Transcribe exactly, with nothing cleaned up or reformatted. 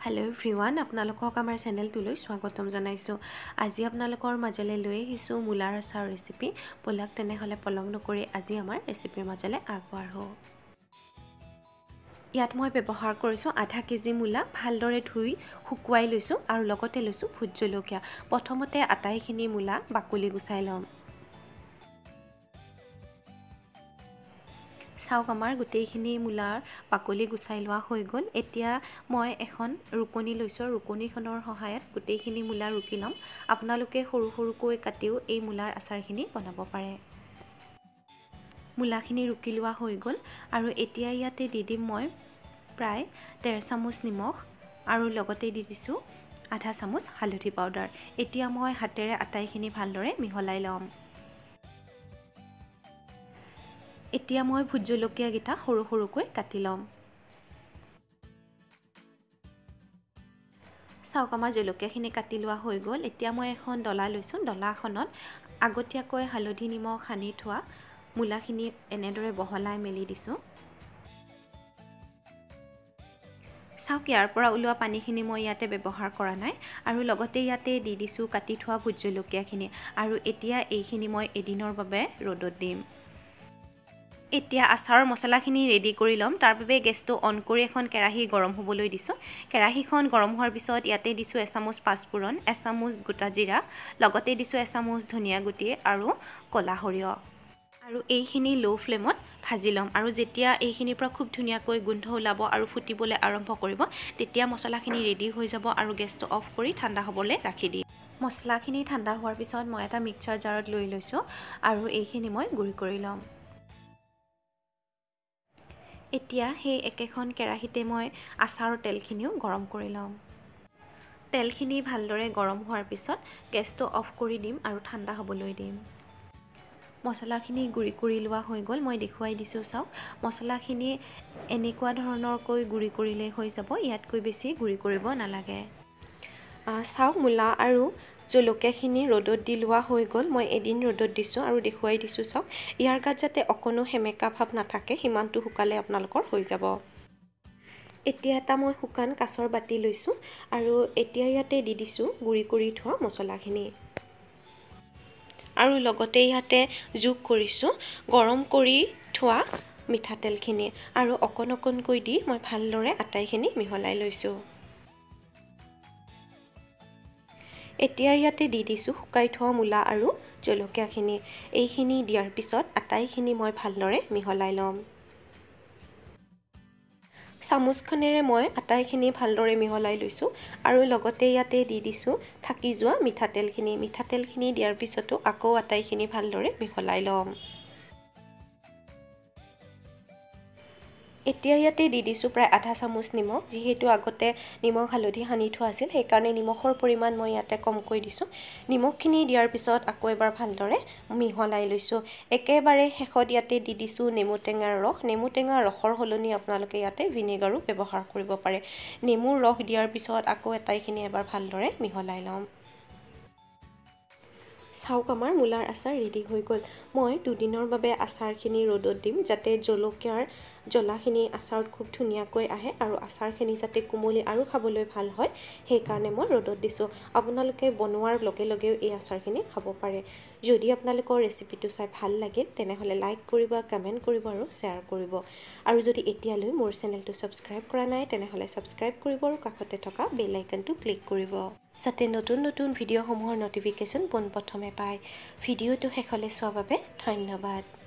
Hello everyone আপোনালোকক আমাৰ চেনেলটোলৈ স্বাগতম জনাইছো। আজি আপোনালোকৰ মাজলৈ লৈ আহিছো মূলাৰ আচাৰ ৰেচিপি। বলক তেনেহলে পলম নকৰি আজি আমাৰ ৰেচিপিৰ মাজলৈ আগবাঢ়ো। ইয়াত মই ব্যৱহাৰ কৰিছো আধা কেজি মূলা ভালদৰে ধুই শুকুৱাই লৈছো আৰু লগতে লৈছো ভোট জলকীয়া। প্ৰথমতে আটাইখিনি মূলা বাকলি গুচাই লম। চাওক আমাৰ গোটেইখিনি মূলাৰ বাকলি গুচাই লোৱা হৈ গ'ল। এতিয়া মই এখন ৰুকনি লৈছো। ৰুকনিখনৰ সহায়ত গোটেইখিনি মূলা ৰুকি লম। আপোনালোকে সৰু সৰুকৈ কাটিও এই মূলাৰ আচাৰখিনি বনাব পাৰে। মূলাখিনি ৰুকি লোৱা হৈ গ'ল আৰু এতিয়া ইয়াতে দি দিম মই প্ৰায় ডেৰ চামুচ নিমখ আৰু লগতে দি দিছো আধা চামুচ হালধি পাউডাৰ। এতিয়া মই হাতেৰে আটাইখিনি ভালদৰে মিহলাই লম। এতিয়া মই ভোট জলকীয়া গিটা সৰু সৰুকৈ কাটি লম। চাওক আমাৰ জলকীয়াখিনি কাটি লোৱা হৈ গ'ল। এতিয়া মই এখন ডলা লৈছো। ডলাখনত আগতীয়াকৈ হালধি নিমখ সানি থোৱা মূলাখিনি এনেদৰে বহলাই মেলি দিছো। চাওক ইয়াৰ পৰা ওলোৱা পানীখিনি মই ইয়াতে ব্যৱহাৰ কৰা নাই আৰু লগতে ইয়াতে দি দিছো কাটি থোৱা ভোট জলকীয়াখিনি আৰু এতিয়া এইখিনি মই এদিনৰ বাবে ৰ'দত দিম। এতিয়া আচাৰৰ মছলাখিনি ৰেডি কৰি লম। তাৰ বাবে গেছটো অন কৰি এখন কেৰাহী গৰম হ'বলৈ দিছো। কেৰাহীখন গৰম হোৱাৰ পিছত ইয়াতে দিছো এচামুচ পাঁচফোৰণ, এচামুচ গোটা জিৰা, লগতে দিছো এচামুচ ধনিয়া গুটি আৰু ক'লা সৰিয়হ। আৰু এইখিনি লো ফ্লেমত ভাজি লম আৰু যেতিয়া এইখিনিৰ পৰা খুব ধুনীয়াকৈ গোন্ধ ওলাব আৰু ফুটিবলৈ আৰম্ভ কৰিব তেতিয়া মছলাখিনি ৰেডি হৈ যাব আৰু গেছটো অফ কৰি ঠাণ্ডা হ'বলৈ ৰাখি দিম। মছলাখিনি ঠাণ্ডা হোৱাৰ পিছত মই এটা মিক্সাৰ জাৰত লৈ লৈছো আৰু এইখিনি মই গুড়ি কৰি লম। এতিয়া সেই একেখন কেৰাহীতে মই আচাৰৰ তেলখিনিও গৰম কৰি লম। তেলখিনি ভালদৰে গৰম হোৱাৰ পিছত গেছটো অফ কৰি দিম আৰু ঠাণ্ডা হ'বলৈ দিম। মছলাখিনি গুড়ি কৰি লোৱা হৈ গ'ল। মই দেখুৱাই দিছো চাওক। মছলাখিনি এনেকুৱা ধৰণৰকৈ গুড়ি কৰিলে হৈ যাব। ইয়াতকৈ বেছি গুড়ি কৰিব নালাগে। চাওক মূলা আৰু জলকীয়াখিনি ৰ'দত দি লোৱা হৈ গ'ল। মই এদিন ৰ'দত দিছো আৰু দেখুৱাই দিছো চাওক। ইয়াৰ গাত যাতে অকণো সেমেকা ভাৱ নাথাকে সিমানটো শুকালে আপোনালোকৰ হৈ যাব। এতিয়া এটা মই শুকান কাঁচৰ বাটি লৈছো আৰু এতিয়া ইয়াতে দি দিছো গুড়ি কৰি থোৱা মছলাখিনি। আৰু লগতে ইয়াতে যোগ কৰিছো গৰম কৰি থোৱা মিঠাতেলখিনি আৰু অকণ অকণকৈ দি মই ভালদৰে আটাইখিনি মিহলাই লৈছো। এতিয়া ইয়াতে দি দিছো শুকাই থোৱা মূলা আৰু জলকীয়াখিনি। এইখিনি দিয়াৰ পিছত আটাইখিনি মই ভালদৰে মিহলাই লম। চামুচখনেৰে মই আটাইখিনি ভালদৰে মিহলাই লৈছো আৰু লগতে ইয়াতে দি দিছো থাকি যোৱা মিঠাতেলখিনি। মিঠাতেলখিনি দিয়াৰ পিছতো আকৌ আটাইখিনি ভালদৰে মিহলাই লম। এতিয়া ইয়াতে দি দিছো প্ৰায় আধা চামুচ নিমখ। যিহেতু আগতে নিমখ হালধি সানি থোৱা আছিল সেইকাৰণে নিমখৰ পৰিমাণ মই ইয়াতে কমকৈ দিছো। নিমখখিনি দিয়াৰ পিছত আকৌ এবাৰ ভালদৰে মিহলাই লৈছো। একেবাৰে শেষত ইয়াতে দি দিছো নেমু টেঙাৰ ৰস। নেমু টেঙাৰ ৰসৰ সলনি আপোনালোকে ইয়াতে ভিনেগাৰো ব্যৱহাৰ কৰিব পাৰে। নেমুৰ ৰস দিয়াৰ পিছত আকৌ এটাইখিনি এবাৰ ভালদৰে মিহলাই লম। চাওক আমাৰ মূলাৰ আচাৰ ৰেডি হৈ গ'ল। মই দুদিনৰ বাবে আচাৰখিনি ৰ'দত দিম যাতে জলকীয়াৰ জ্বলাখিনি আচাৰত খুব ধুনীয়াকৈ আহে আৰু আচাৰখিনি যাতে কোমলি আৰু খাবলৈ ভাল হয় সেইকাৰণে মই ৰ'দত দিছো। আপোনালোকে বনোৱাৰ লগে লগেও এই আচাৰখিনি খাব পাৰে। যদি আপোনালোকৰ ৰেচিপিটো চাই ভাল লাগে তেনেহ'লে লাইক কৰিব, কমেণ্ট কৰিব আৰু শ্বেয়াৰ কৰিব। আৰু যদি এতিয়ালৈ মোৰ চেনেলটো ছাবস্ক্ৰাইব কৰা নাই তেনেহ'লে ছাবস্ক্ৰাইব কৰিব আৰু কাষতে থকা বেল আইকনটো ক্লিক কৰিব যাতে নতুন নতুন ভিডিঅ'সমূহৰ ন'টিফিকেশ্যন পোনপ্ৰথমে পায়। ভিডিঅ'টো শেষলৈ চোৱাৰ বাবে ধন্যবাদ।